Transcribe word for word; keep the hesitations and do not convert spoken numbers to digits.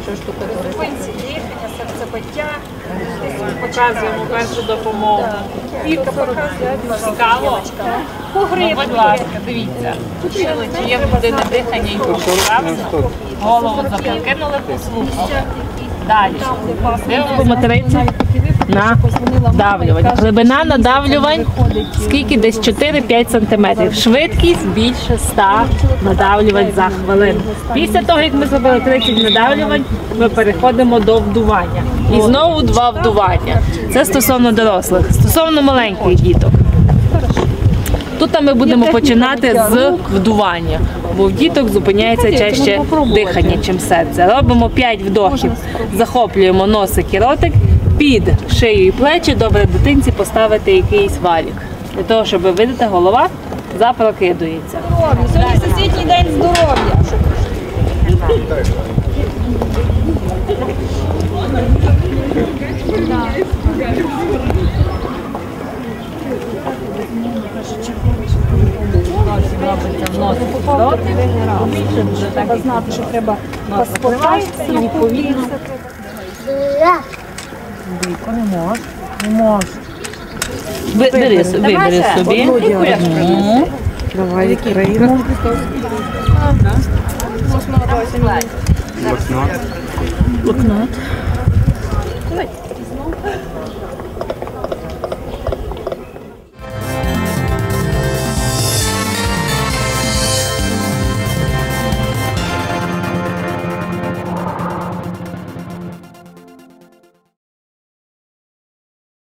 Зупинці дихання, серцебиття. Показуємо першу допомогу. Вірка показує. Цікаво? Ну, будь ласка, дивіться. Чи є в людини дихання і пошурався. Голову запрокинули, послухали. Далі. Дивимося тридцять. Надавлювання. Глибина надавлювань скільки? Десь чотири-п'ять сантиметрів. Швидкість більше ста надавлювань за хвилину. Після того, як ми зробили тридцять надавлювань, ми переходимо до вдування. І знову два вдування. Це стосовно дорослих. Стосовно маленьких діток. Тут ми будемо починати з вдування, бо в діток зупиняється чаще дихання, чим серце. Робимо п'ять вдохів, захоплюємо носик і ротик, під шию і плечі, добре дитинці поставити якийсь валік. Для того, щоб ви видите, голова запрокидується. Сьогодні Всесвітній день здоров'я. Робиться в носик і ротик, щоб вже так знати, що треба поспокоїтися і відповідно. Віко, не можеш, не можеш. Вибери собі. Давай, відкриємо. Блокнот. Блокнот.